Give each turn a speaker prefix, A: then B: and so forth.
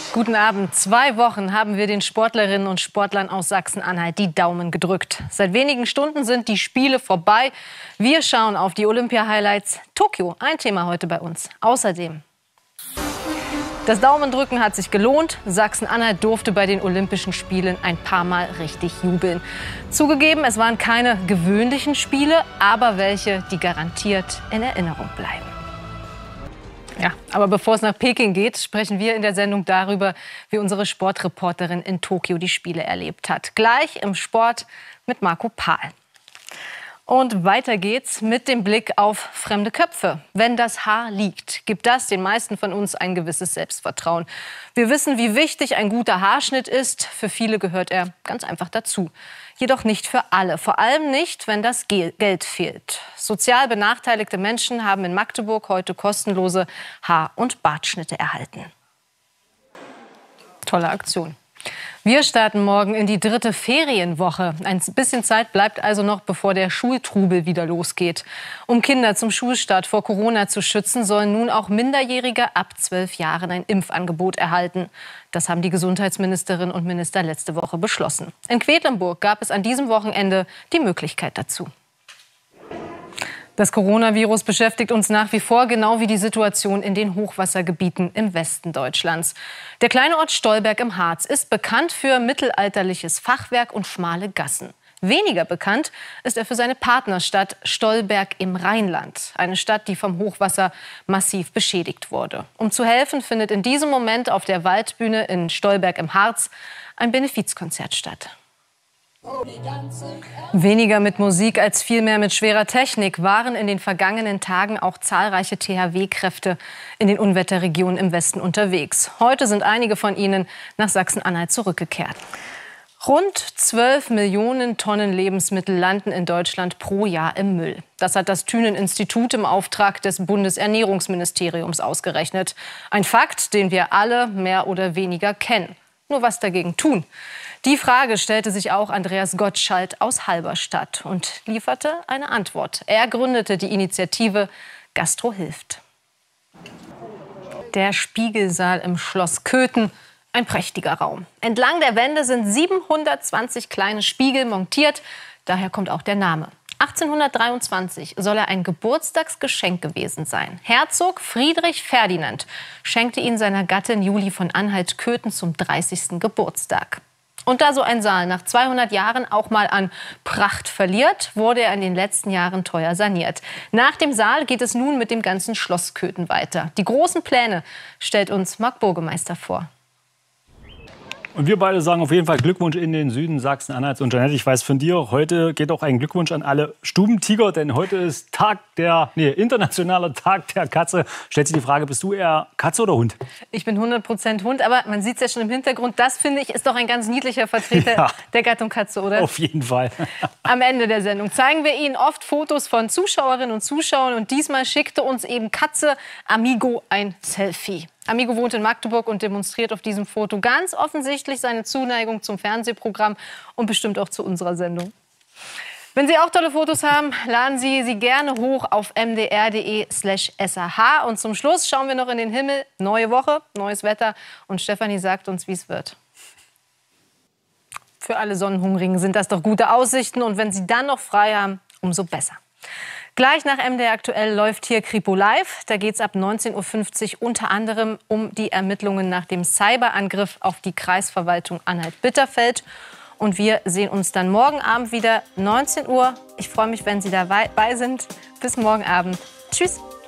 A: Guten Abend. 2 Wochen haben wir den Sportlerinnen und Sportlern aus Sachsen-Anhalt die Daumen gedrückt. Seit wenigen Stunden sind die Spiele vorbei. Wir schauen auf die Olympia-Highlights. Tokio, ein Thema heute bei uns. Außerdem: Das Daumendrücken hat sich gelohnt. Sachsen-Anhalt durfte bei den Olympischen Spielen ein paar Mal richtig jubeln. Zugegeben, es waren keine gewöhnlichen Spiele, aber welche, die garantiert in Erinnerung bleiben. Ja, aber bevor es nach Peking geht, sprechen wir in der Sendung darüber, wie unsere Sportreporterin in Tokio die Spiele erlebt hat. Gleich im Sport mit Marco Pahl. Und weiter geht's mit dem Blick auf fremde Köpfe. Wenn das Haar liegt, gibt das den meisten von uns ein gewisses Selbstvertrauen. Wir wissen, wie wichtig ein guter Haarschnitt ist. Für viele gehört er ganz einfach dazu. Jedoch nicht für alle. Vor allem nicht, wenn das Geld fehlt. Sozial benachteiligte Menschen haben in Magdeburg heute kostenlose Haar- und Bartschnitte erhalten. Tolle Aktion. Wir starten morgen in die 3. Ferienwoche. Ein bisschen Zeit bleibt also noch, bevor der Schultrubel wieder losgeht. Um Kinder zum Schulstart vor Corona zu schützen, sollen nun auch Minderjährige ab 12 Jahren ein Impfangebot erhalten. Das haben die Gesundheitsministerinnen und Minister letzte Woche beschlossen. In Quedlinburg gab es an diesem Wochenende die Möglichkeit dazu. Das Coronavirus beschäftigt uns nach wie vor, genau wie die Situation in den Hochwassergebieten im Westen Deutschlands. Der kleine Ort Stolberg im Harz ist bekannt für mittelalterliches Fachwerk und schmale Gassen. Weniger bekannt ist er für seine Partnerstadt Stolberg im Rheinland. Eine Stadt, die vom Hochwasser massiv beschädigt wurde. Um zu helfen, findet in diesem Moment auf der Waldbühne in Stolberg im Harz ein Benefizkonzert statt. Weniger mit Musik als vielmehr mit schwerer Technik waren in den vergangenen Tagen auch zahlreiche THW-Kräfte in den Unwetterregionen im Westen unterwegs. Heute sind einige von ihnen nach Sachsen-Anhalt zurückgekehrt. Rund 12 Millionen Tonnen Lebensmittel landen in Deutschland pro Jahr im Müll. Das hat das Thünen-Institut im Auftrag des Bundesernährungsministeriums ausgerechnet. Ein Fakt, den wir alle mehr oder weniger kennen. Nur was dagegen tun? Die Frage stellte sich auch Andreas Gottschalk aus Halberstadt und lieferte eine Antwort. Er gründete die Initiative Gastro hilft. Der Spiegelsaal im Schloss Köthen, ein prächtiger Raum. Entlang der Wände sind 720 kleine Spiegel montiert, daher kommt auch der Name. 1823 soll er ein Geburtstagsgeschenk gewesen sein. Herzog Friedrich Ferdinand schenkte ihn seiner Gattin Julie von Anhalt-Köthen zum 30. Geburtstag. Und da so ein Saal nach 200 Jahren auch mal an Pracht verliert, wurde er in den letzten Jahren teuer saniert. Nach dem Saal geht es nun mit dem ganzen Schloss Köthen weiter. Die großen Pläne stellt uns Marc Burgemeister vor.
B: Und wir beide sagen auf jeden Fall Glückwunsch in den Süden Sachsen-Anhalts. Und Jeanette, ich weiß von dir, heute geht auch ein Glückwunsch an alle Stubentiger, denn heute ist internationaler Tag der Katze. Stellt sich die Frage, bist du eher Katze oder Hund?
A: Ich bin 100% Hund, aber man sieht es ja schon im Hintergrund. Das, finde ich, ist doch ein ganz niedlicher Vertreter der Gattung Katze, oder?
B: Auf jeden Fall.
A: Am Ende der Sendung zeigen wir Ihnen oft Fotos von Zuschauerinnen und Zuschauern. Und diesmal schickte uns eben Katze Amigo ein Selfie. Amigo wohnt in Magdeburg und demonstriert auf diesem Foto ganz offensichtlich seine Zuneigung zum Fernsehprogramm und bestimmt auch zu unserer Sendung. Wenn Sie auch tolle Fotos haben, laden Sie sie gerne hoch auf mdr.de/sah. Und zum Schluss schauen wir noch in den Himmel. Neue Woche, neues Wetter. Und Stefanie sagt uns, wie es wird. Für alle Sonnenhungrigen sind das doch gute Aussichten. Und wenn Sie dann noch frei haben, umso besser. Gleich nach MDR aktuell läuft hier Kripo Live. Da geht es ab 19:50 Uhr unter anderem um die Ermittlungen nach dem Cyberangriff auf die Kreisverwaltung Anhalt-Bitterfeld. Und wir sehen uns dann morgen Abend wieder 19 Uhr. Ich freue mich, wenn Sie dabei sind. Bis morgen Abend. Tschüss.